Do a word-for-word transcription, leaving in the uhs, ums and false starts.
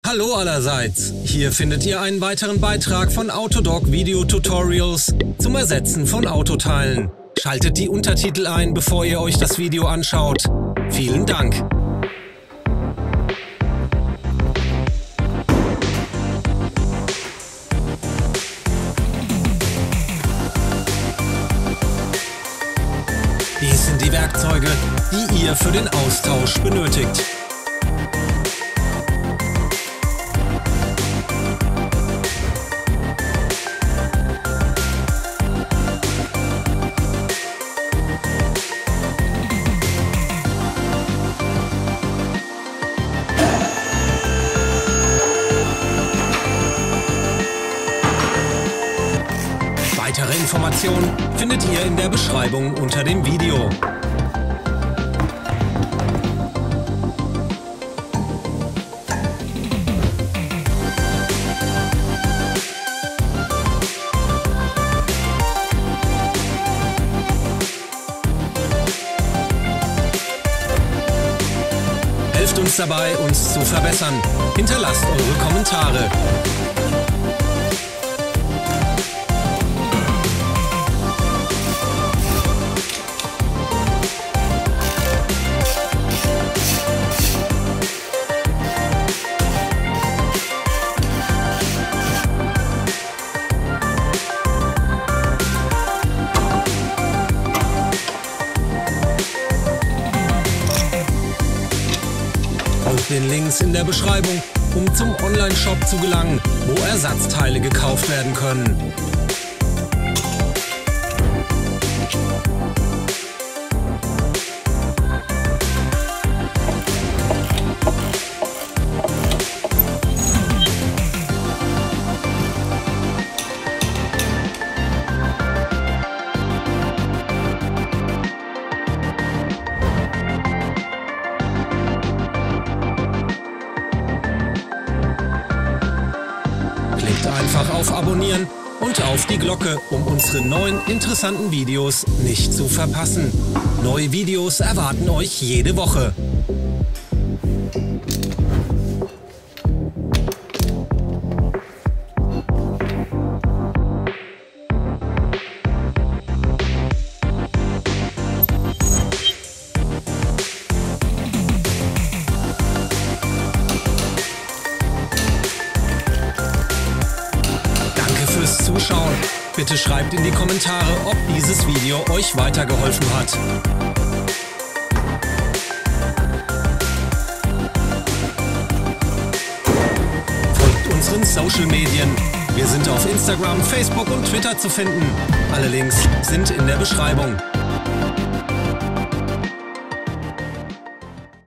Hallo allerseits! Hier findet ihr einen weiteren Beitrag von Autodoc Video Tutorials zum Ersetzen von Autoteilen. Schaltet die Untertitel ein, bevor ihr euch das Video anschaut. Vielen Dank! Dies sind die Werkzeuge, die ihr für den Austausch benötigt. Weitere Informationen findet ihr in der Beschreibung unter dem Video. Helft uns dabei, uns zu verbessern. Hinterlasst eure Kommentare. Folgt den Links in der Beschreibung, um zum Online-Shop zu gelangen, wo Ersatzteile gekauft werden können. Klickt einfach auf Abonnieren und auf die Glocke, um unsere neuen interessanten Videos nicht zu verpassen. Neue Videos erwarten euch jede Woche. Fürs Zuschauen. Bitte schreibt in die Kommentare, ob dieses Video euch weitergeholfen hat. Folgt unseren Social Medien. Wir sind auf Instagram, Facebook und Twitter zu finden. Alle Links sind in der Beschreibung.